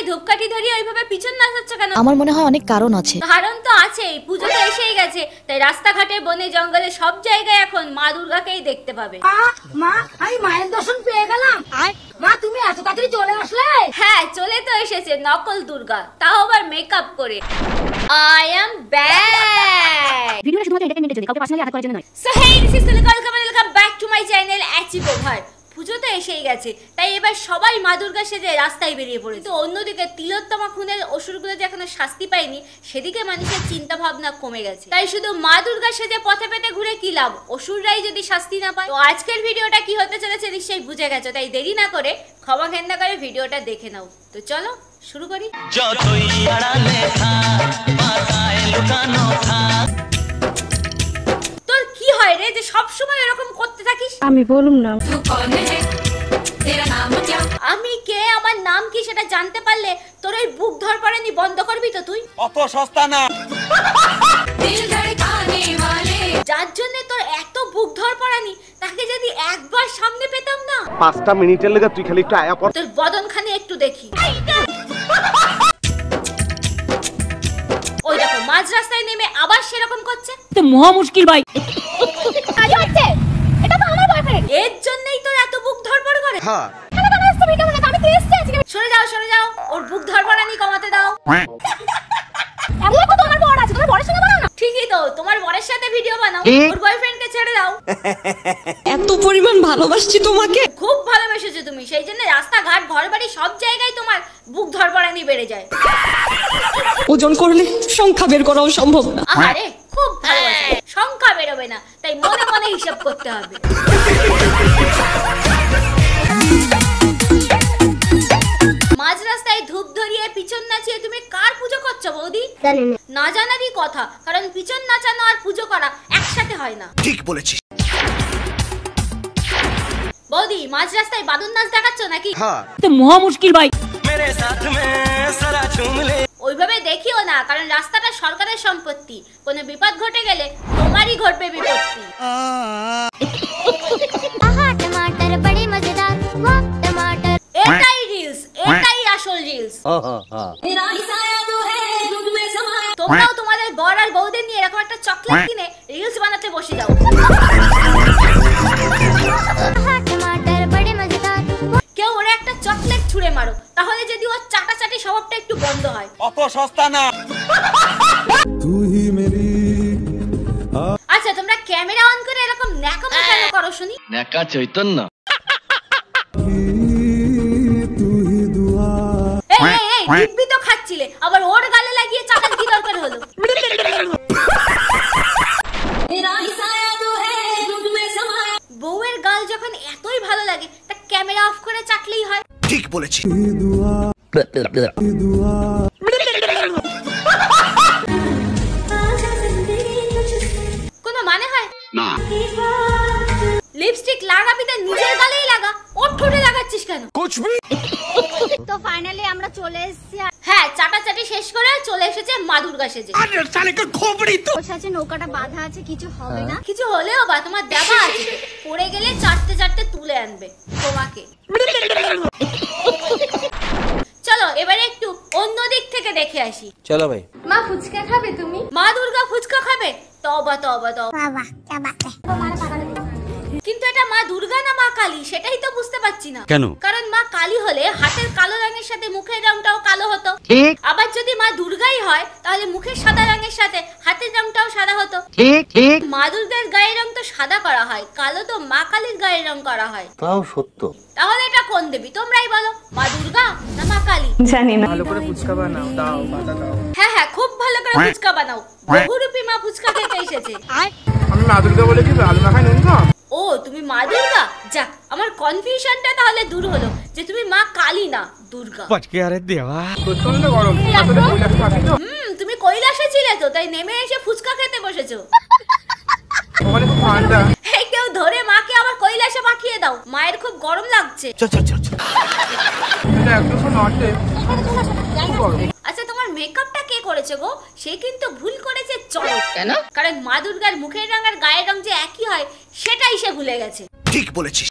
ধূপকাঠি ধরিয়ে ওইভাবে পিছন নাচাচ্ছ কেন? আমার মনে হয় অনেক কারণ আছে। কারণ তো আছেই, পুজো তো এসেই গেছে, তাই রাস্তাঘাটে বনে জঙ্গলে সব জায়গায় এখন মা দুর্গাকেই দেখতে পাবে। মা আমি মায়ের দর্শন পেয়ে গেলাম। মা তুমি এত তাড়াতাড়ি চলে আসলে? হ্যাঁ চলে তো এসেছে নকল দুর্গা, তাও আবার মেকআপ করে। I am back. ভিডিওটা শুধুমাত্র এন্টারটেইনমেন্টের জন্য, কাউকে পার্সোনালি আঘাত করার জন্য নয়। So hey, this is Tulika. Welcome back to my channel Achieve Over. পুজো তো এসেই গেছে, তাই এবার সবাই মা দুর্গা সেজে রাস্তায় বেরিয়ে পড়েছে। তো অন্যদিকে তিলোত্তমা খুনের অসুরগুলো যে এখনো শাস্তি পায়নি, সেদিকে মানুষের চিন্তা ভাবনা কমে গেছে। তাই শুধু মা দুর্গা সেজে পথে পেতে ঘুরে কি লাভ, অসুররাই যদি শাস্তি না পায়। তো আজকের ভিডিওটা কি হতে চলেছে নিশ্চয়ই বুঝে গেছো, তাই দেরি না করে ক্ষমা ঘেন্না করে ভিডিওটা দেখে নাও। তো চলো শুরু করি। তোর কি হয় রে যে সব সময় এরকম করতে থাকিস? আমি বলুম না। আমি কে, আমার নাম কি সেটা জানতে পারলে তোর ওই বুক ধরপড়ানি বন্ধ করবি তো তুই? অত সস্তা না। যার জন্য তোর এত বুক ধরপড়ানি, তাকে যদি একবার সামনে পেতাম না। 5টা মিনিটের লেগে তুই খালি একটু আয়া পড়। তোর বদনখানি একটু দেখি। ওই দেখো মাঝ রাস্তায় নেমে আবার সেরকম করছে। তো মহা মুশকিল ভাই। কাজ হচ্ছে, এটা তো আমার বয়ফ্রেন্ড। এর জন্যই তোর এত বুক ধরপড় করে। হ্যাঁ আমি তো এসেছি আজকে। সরে যাও, ওর বুক ধরপড়ানি কমাতে দাও। এমন কত আমার বড় আছে, তোমার বড়ের সঙ্গে বানাও না। ঠিকই তো, তোমার বরের সাথে ভিডিও বানাও, ওর বয়ফ্রেন্ডকে ছেড়ে দাও। এত পরিমাণ ভালোবাসছি তোমাকে। খুব ভালোবেসেছো তুমি, সেই জন্য রাস্তাঘাট ঘরবাড়ি সব জায়গায় তোমার বুক ধরপড়ানি বেড়ে যায়। ওজন করলে সংখ্যা বের করাও সম্ভব না। আরে খুব ভালোবাসে, সংখ্যা বেরোবে না, তাই মনে মনে হিসাব করতে হবে। মাঝ রাস্তায় ধূপ ধরিয়ে পিছন নাচিয়ে তুমি কার পুজো করছো বৌদি? না জানারই কথা, কারণ পিছন নাচানো আর পুজো করা একসাথে হয় না। ঠিক বলেছিস। বৌদি মাঝ রাস্তায় বাদুন নাচ দেখাচ্ছ নাকি? হ্যাঁ তো মহা মুশকিল ভাই। ওইভাবে দেখিও না, কারণ রাস্তাটা সরকারের সম্পত্তি, কোনো বিপদ ঘটে গেলে তোমারই ঘটবে বিপত্তি। টমাটার বড়ে মজেদার, ওয়াও টমাটার। এটাই রিলস, এটাই আসল রিলস। তোমরাও তোমাদের বর আর বউদের নিয়ে এরকম একটা চকলেট কিনে রিলস বানাতে বসে যাও। টমাটার বড়ে মজেদার। কেউ ওরে একটা চকলেট ছুঁড়ে মারো, তাহলে যদি ওর চাটাচাটি স্বভাবটা একটু বন্ধ হয়। অত সস্তা না। আচ্ছা তোমরা ক্যামেরা অন করে এরকম ন্যাকামো কেন করো শুনি? ন্যাকা চৈতন্য। এই দিব্যি তো খাচ্ছিলে, আবার ওর গালে লাগিয়ে চাটার কি দরকার হলো? বউয়ের গাল যখন এতই ভালো লাগে, তা ক্যামেরা অফ করে চাটলেই হয়। ঠিক বলেছিস। কোনো মানে হয় না। লিপস্টিক লাগাবি তা নিজের গালেই লাগা, ওর ঠোঁটে লাগাচ্ছিস কেন? তো ফাইনালি আমরা চলে এসেছি। হ্যাঁ চাটাচাটি শেষ করে চলে এসেছে মা দুর্গা সেজে। ওর সাথে নৌকাটা বাঁধা আছে, কিছু হবে না। কিছু হলেও বা তোমার দেবা আছে, পড়ে গেলে চাটতে চাটতে তুলে আনবে তোমাকে। চলো এবারে একটু অন্য দিক থেকে দেখে আসি। চলো ভাই। মা ফুচকা খাবে তুমি? মা দুর্গা ফুচকা খাবে? তবা তবা তবা। বাবা কি বাতে তোমার পাগল। কিন্তু এটা মা দুর্গা না মা কালী সেটাই তো বুঝতে পারছি না। কেন? কারণ মা কালী হলে হাতের কালো রঙের সাথে মুখের রংটাও কালো হতো। আবার যদি মা দুর্গাই হয়, তাহলে মুখের সাদা রঙের সাথে হাতের রংটাও সাদা হতো। মা দুর্গার গায়ের রং তো সাদা করা হয়, কালো তো মা কালীর গায়ের রং করা হয়। তাও সত্য। তাহলে এটা কোন দেবী তোমরাই বলো, মা দুর্গা না মা কালী? জানি না। ভালো করে ফুচকা বানাও, দাও বাটা দাও। হ্যাঁ খুব ভালো করে ফুচকা বানাও। বহুরূপী মা ফুচকা খেতে এসেছে। আমি মা দুর্গা বলে কি আলু মাখাই নুন কম? ও তুমি মা দুর্গা? যাক আমার কনফিউশনটা তাহলে দূর হলো যে তুমি মা কালী না দুর্গা। পচকে আরে দেওয়া। প্রচন্ড গরম। আসলে কৈলাসে থাকি তো। তুমি কৈলাসে ছিলে তো, তাই নেমে এসে ফুচকা খেতে বসেছো। ওখানে খুব ঠান্ডা। এই কেউ ধরে মাকে আবার কৈলাসে পাঠিয়ে দাও, মায়ের খুব গরম লাগছে। চল। এটা একদম নটে। আচ্ছা তোমার মেকআপটা কে করেছে গো? সে কিন্তু ভুল করেছে চলো। কেন? কারণ মা দুর্গার মুখের রং আর গায়ের রং যে একই হয় সেটাই সে ভুলে গেছে। ঠিক বলেছিস।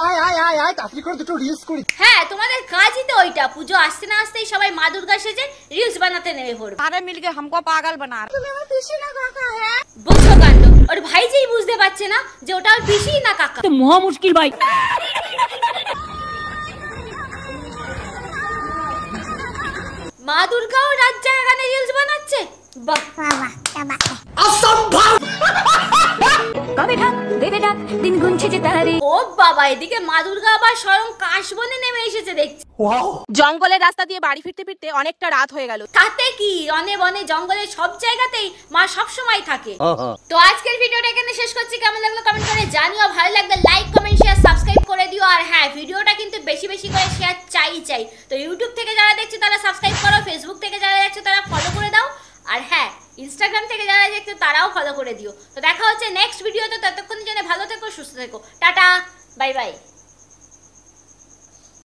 হ্যাঁ, তোমাদের কাজই তো ওইটা, পুজো আসতে না আসতেই সবাই মা দুর্গা সেজে রিলস বানাতে নেমে পড়বে। सारे मिलके हमको पागल बना रहे। বুঝছো কাণ্ড, ওর ভাই যেই বুঝতে পারছে না যে ওটা ওর পিসি না কাকা। তো মহা মুশকিল ভাই। মা দুর্গাও রাত জাগা গানে রিলস বানাচ্ছে, বাহ। ও বাবা, এদিকে মা দুর্গা আবার স্বয়ং কাশবনে নেমে এসেছে দেখছি। জঙ্গলের রাস্তা দিয়ে বাড়ি ফিরতে ফিরতে অনেকটা রাত হয়ে গেল। তাতে কি, অনে বনে জঙ্গলে সব জায়গাতেই মা সব সময় থাকে। তো আজকের ভিডিওটা এখানে শেষ করছি। কেমন লাগলো কমেন্ট করে জানিও, ভালো লাগলে লাইক কমেন্ট শেয়ার সাবস্ক্রাইব করে দিও। আর হ্যাঁ, ভিডিওটা কিন্তু বেশি বেশি করে শেয়ার চাই। তো ইউটিউব থেকে যারা দেখছো তারা সাবস্ক্রাইব করো, ফেসবুক থেকে যারা দেখছো তারা ফলো করে দাও, আর হ্যাঁ, ইনস্টাগ্রাম থেকে যারা দেখছো তারাও ফলো করে দিও। তো দেখা হচ্ছে নেক্সট ভিডিওতে, ততক্ষণের জন্য ভালো থেকো, সুস্থ থেকো, টাটা, বাই বাই।